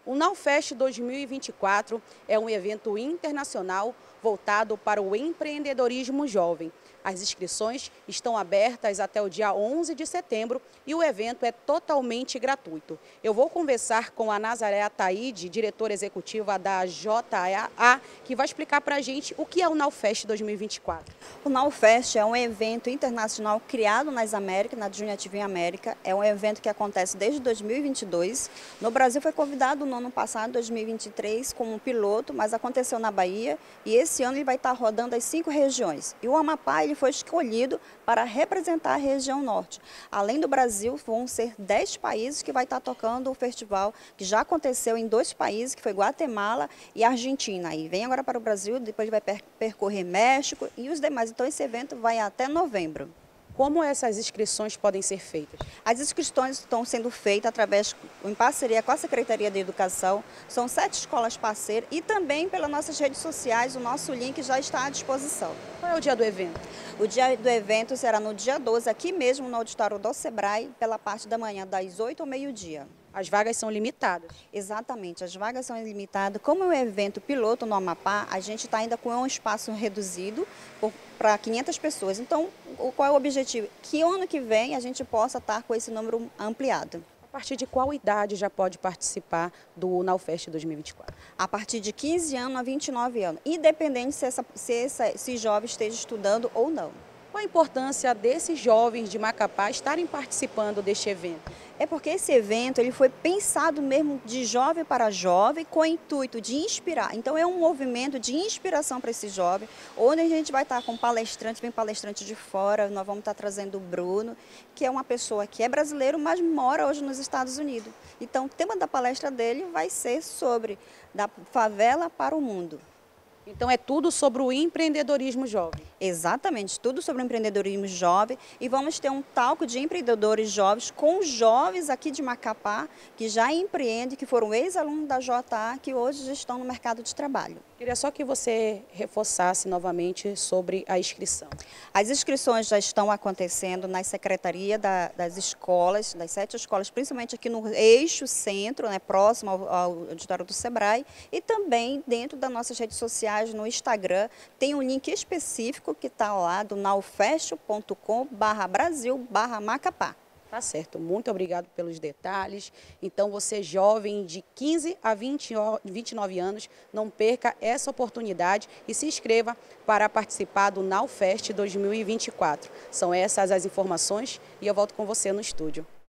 O NowFest 2024 é um evento internacional voltado para o empreendedorismo jovem. As inscrições estão abertas até o dia 11 de setembro e o evento é totalmente gratuito. Eu vou conversar com a Nazaré Ataide, diretora executiva da JAA, que vai explicar para a gente o que é o NowFest 2024. O NowFest é um evento internacional criado nas Américas, na Junior TV América. É um evento que acontece desde 2022. No Brasil foi convidado no ano passado, 2023, como um piloto, mas aconteceu na Bahia. E esse ano ele vai estar rodando as 5 regiões. E o Amapá ele foi escolhido para representar a região norte. Além do Brasil, vão ser 10 países que vai estar tocando o festival, que já aconteceu em 2 países, que foi Guatemala e Argentina. E vem agora para o Brasil, depois vai percorrer México e os demais. Então esse evento vai até novembro. Como essas inscrições podem ser feitas? As inscrições estão sendo feitas em parceria com a Secretaria de Educação. São 7 escolas parceiras e também pelas nossas redes sociais, o nosso link já está à disposição. Qual é o dia do evento? O dia do evento será no dia 12, aqui mesmo no auditório do Sebrae, pela parte da manhã, das 8 ao meio-dia. As vagas são limitadas? Exatamente, as vagas são limitadas. Como é um evento piloto no Amapá, a gente está ainda com um espaço reduzido para 500 pessoas. Então, qual é o objetivo? Que ano que vem a gente possa estar com esse número ampliado. A partir de qual idade já pode participar do NowFest 2024? A partir de 15 anos a 29 anos, independente se esse jovem esteja estudando ou não. Qual a importância desses jovens de Macapá estarem participando deste evento? É porque esse evento ele foi pensado mesmo de jovem para jovem, com o intuito de inspirar. Então é um movimento de inspiração para esse jovem, onde a gente vai estar com palestrantes, vem palestrante de fora, nós vamos estar trazendo o Bruno, que é uma pessoa que é brasileiro, mas mora hoje nos Estados Unidos. Então o tema da palestra dele vai ser sobre da favela para o mundo. Então é tudo sobre o empreendedorismo jovem. Exatamente, tudo sobre o empreendedorismo jovem e vamos ter um talco de empreendedores jovens com jovens aqui de Macapá que já empreendem, que foram ex-alunos da JA, que hoje já estão no mercado de trabalho. Queria só que você reforçasse novamente sobre a inscrição. As inscrições já estão acontecendo na secretaria das escolas, das 7 escolas, principalmente aqui no eixo centro, né, próximo ao auditório do Sebrae, e também dentro das nossas redes sociais, no Instagram, tem um link específico que está lá do nowfest.com/Brasil/Macapá. Tá certo, muito obrigado pelos detalhes. Então você jovem de 15 a 29 anos, não perca essa oportunidade e se inscreva para participar do NowFest 2024. São essas as informações e eu volto com você no estúdio.